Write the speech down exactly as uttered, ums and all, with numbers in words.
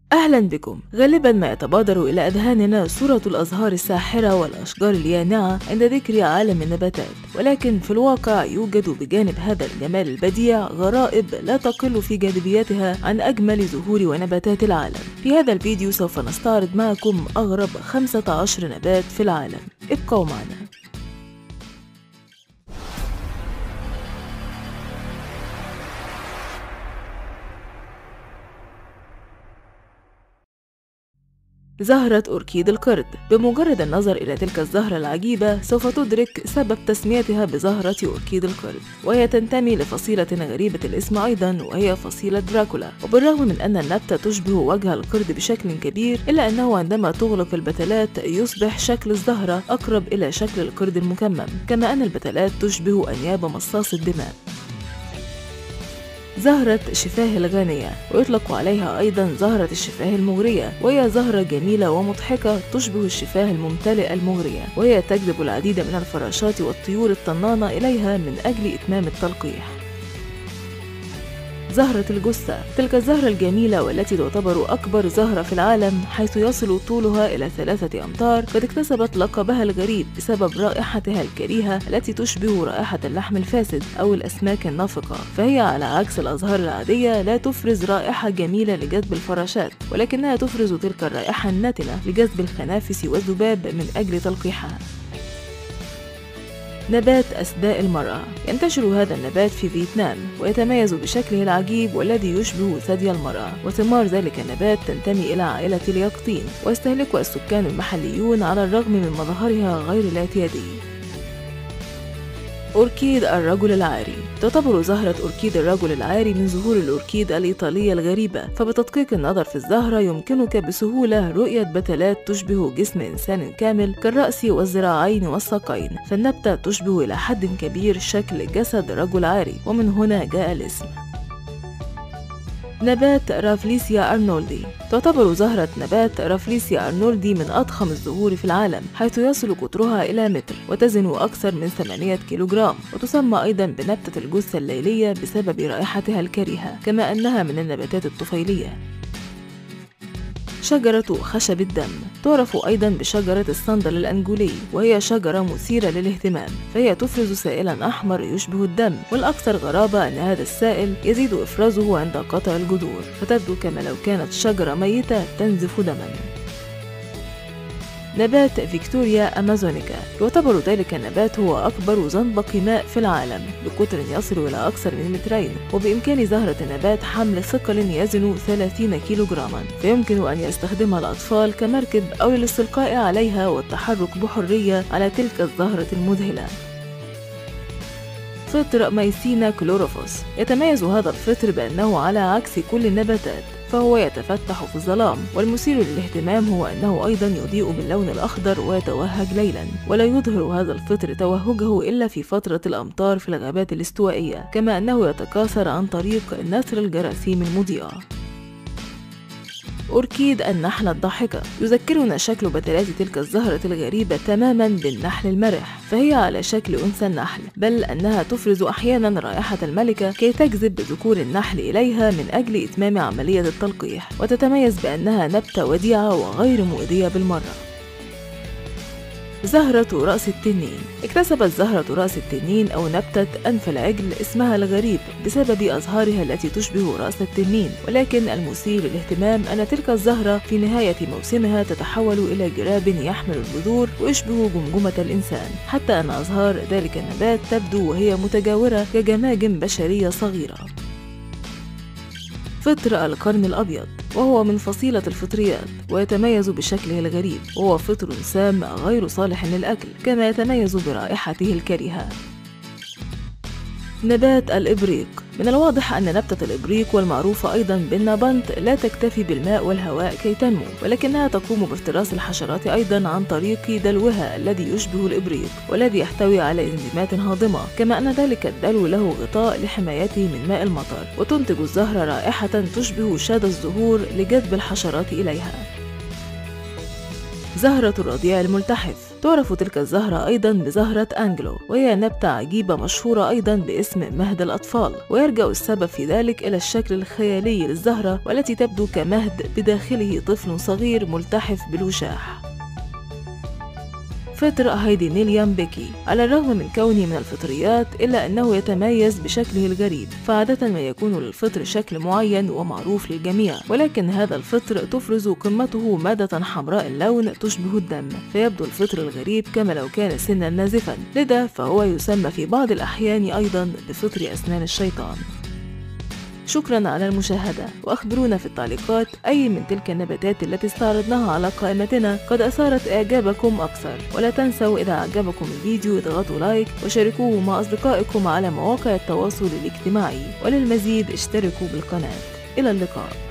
أهلا بكم. غالبا ما يتبادر إلى أذهاننا صورة الأزهار الساحرة والأشجار اليانعة عند ذكر عالم النباتات، ولكن في الواقع يوجد بجانب هذا الجمال البديع غرائب لا تقل في جاذبيتها عن أجمل زهور ونباتات العالم. في هذا الفيديو سوف نستعرض معكم أغرب خمسة عشر نبات في العالم. ابقوا معنا. زهرة أوركيد القرد. بمجرد النظر إلى تلك الزهرة العجيبة سوف تدرك سبب تسميتها بزهرة أوركيد القرد، وهي تنتمي لفصيلة غريبة الاسم أيضا، وهي فصيلة دراكولا. وبالرغم من أن النبتة تشبه وجه القرد بشكل كبير، إلا أنه عندما تغلق البتلات يصبح شكل الزهرة أقرب إلى شكل القرد المكمم، كما أن البتلات تشبه أنياب مصاص الدماء. زهرة شفاه الغانية، ويطلق عليها أيضا زهرة الشفاه المغرية، وهي زهرة جميلة ومضحكة تشبه الشفاه الممتلئة المغرية، وهي تجذب العديد من الفراشات والطيور الطنانة إليها من أجل إتمام التلقيح. زهرة الجثة. تلك الزهرة الجميلة والتي تعتبر أكبر زهرة في العالم، حيث يصل طولها إلى ثلاثة أمتار، قد اكتسبت لقبها الغريب بسبب رائحتها الكريهة التي تشبه رائحة اللحم الفاسد أو الأسماك النافقة، فهي على عكس الأزهار العادية لا تفرز رائحة جميلة لجذب الفراشات، ولكنها تفرز تلك الرائحة الناتنة لجذب الخنافس والذباب من أجل تلقيحها. نبات أسداء المرأة. ينتشر هذا النبات في فيتنام، ويتميز بشكله العجيب والذي يشبه ثدي المرأة، وثمار ذلك النبات تنتمي إلى عائلة اليقطين، ويستهلكها السكان المحليون على الرغم من مظهرها غير الاعتيادي. أوركيد الرجل العاري. تعتبر زهرة أوركيد الرجل العاري من زهور الأوركيد الإيطالية الغريبة، فبتدقيق النظر في الزهرة يمكنك بسهولة رؤية بتلات تشبه جسم إنسان كامل كالرأس والذراعين والساقين، فالنبتة تشبه إلى حد كبير شكل جسد رجل عاري، ومن هنا جاء الاسم. نبات رافليسيا أرنولدي. تعتبر زهرة نبات رافليسيا أرنولدي من أضخم الزهور في العالم، حيث يصل قطرها إلى متر وتزن أكثر من ثمانية كيلوغرام، وتسمى أيضا بنبتة الجثة الليلية بسبب رائحتها الكريهة، كما أنها من النباتات الطفيلية. شجرة خشب الدم. تعرف أيضا بشجرة الصندل الأنجولي، وهي شجرة مثيرة للاهتمام، فهي تفرز سائلا أحمر يشبه الدم، والأكثر غرابة أن هذا السائل يزيد إفرازه عند قطع الجذور، فتبدو كما لو كانت شجرة ميتة تنزف دما. نبات فيكتوريا أمازونيكا. يعتبر ذلك النبات هو أكبر زنبق ماء في العالم بقطر يصل إلى أكثر من مترين، وبإمكان زهرة النبات حمل ثقل يزن ثلاثين كيلوغراما، فيمكن أن يستخدمها الأطفال كمركب أو للاستلقاء عليها والتحرك بحرية على تلك الزهرة المذهلة. فطر مايسينا كلوروفوس. يتميز هذا الفطر بأنه على عكس كل النباتات، فهو يتفتح في الظلام، والمثير للاهتمام هو أنه أيضا يضيء باللون الأخضر ويتوهج ليلا، ولا يظهر هذا الفطر توهجه إلا في فترة الأمطار في الغابات الاستوائية، كما أنه يتكاثر عن طريق نثر الجراثيم المضيئة. أوركيد النحلة الضاحكة. يذكرنا شكل بتلات تلك الزهرة الغريبة تماما بالنحل المرح، فهي على شكل أنثى النحل، بل أنها تفرز أحيانا رائحة الملكة كي تجذب ذكور النحل إليها من أجل إتمام عملية التلقيح، وتتميز بأنها نبتة وديعة وغير مؤذية بالمرة. زهرة رأس التنين. اكتسبت زهرة رأس التنين أو نبتة أنف العجل اسمها الغريب بسبب أزهارها التي تشبه رأس التنين، ولكن المثير للاهتمام أن تلك الزهرة في نهاية موسمها تتحول إلى جراب يحمل البذور ويشبه جمجمة الإنسان، حتى أن أزهار ذلك النبات تبدو وهي متجاورة كجماجم بشرية صغيرة. فطر القرن الأبيض، وهو من فصيلة الفطريات، ويتميز بشكله الغريب، وهو فطر سام غير صالح للأكل، كما يتميز برائحته الكريهة. نبات الإبريق. من الواضح أن نبتة الإبريق والمعروفة أيضا بالنابنت لا تكتفي بالماء والهواء كي تنمو، ولكنها تقوم بافتراس الحشرات أيضا عن طريق دلوها الذي يشبه الإبريق، والذي يحتوي على إنزيمات هاضمة، كما أن ذلك الدلو له غطاء لحمايته من ماء المطر، وتنتج الزهرة رائحة تشبه شاد الزهور لجذب الحشرات إليها. زهرة الرضيع الملتحف. تعرف تلك الزهرة أيضا بزهرة أنجلو، وهي نبتة عجيبة مشهورة أيضا باسم مهد الأطفال، ويرجع السبب في ذلك إلى الشكل الخيالي للزهرة والتي تبدو كمهد بداخله طفل صغير ملتحف بالوشاح. فطر هايدينيليوم بيكي، على الرغم من كونه من الفطريات إلا أنه يتميز بشكله الغريب، فعادة ما يكون للفطر شكل معين ومعروف للجميع، ولكن هذا الفطر تفرز قمته مادة حمراء اللون تشبه الدم، فيبدو الفطر الغريب كما لو كان سنا نازفا، لذا فهو يسمى في بعض الأحيان أيضا بفطر أسنان الشيطان. شكرا على المشاهدة، وأخبرونا في التعليقات أي من تلك النباتات التي استعرضناها على قائمتنا قد أثارت إعجابكم أكثر، ولا تنسوا إذا أعجبكم الفيديو اضغطوا لايك وشاركوه مع أصدقائكم على مواقع التواصل الاجتماعي، وللمزيد اشتركوا بالقناة. إلى اللقاء.